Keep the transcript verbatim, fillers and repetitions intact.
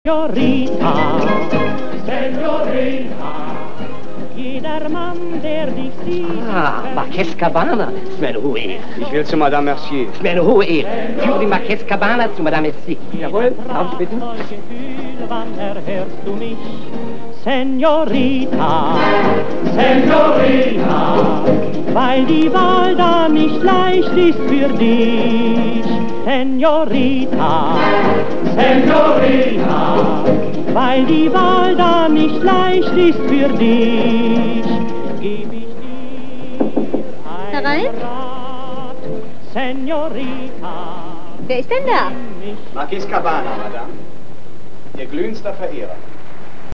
Senorita, Senorita, jeder Mann, der dich sieht... Ah, Marquez Cabana, ist mir eine hohe Ehre. Ich will zu Madame Mercier. Ist mir eine hohe Ehre. Führe die Marquez Cabana zu Madame Mercier. Jawohl, darf ich bitten? Gefühl, wann erhörst du mich? Senorita, Senorita, weil die Wahl da nicht leicht ist für dich. Senorita, Senorita, weil die Wahl da nicht leicht ist für dich, geb ich dir einen Rat, Senorita. Wer ist denn da? Marquez Cabana, Madame. Ihr glühendster Verehrer.